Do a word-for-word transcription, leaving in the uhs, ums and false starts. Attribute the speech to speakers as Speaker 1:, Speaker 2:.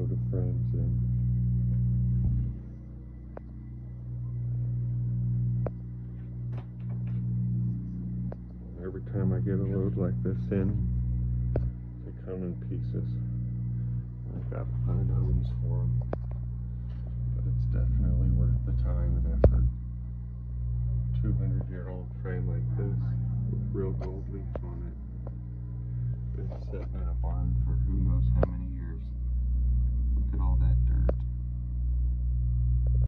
Speaker 1: load of frames in. Every time I get a load like this in, they come in pieces. I've got to find homes for them, but it's definitely worth the time and effort. two hundred year old frame like this with real gold leaf on it. Been sitting in a barn for who knows how many years. Look at all that dirt.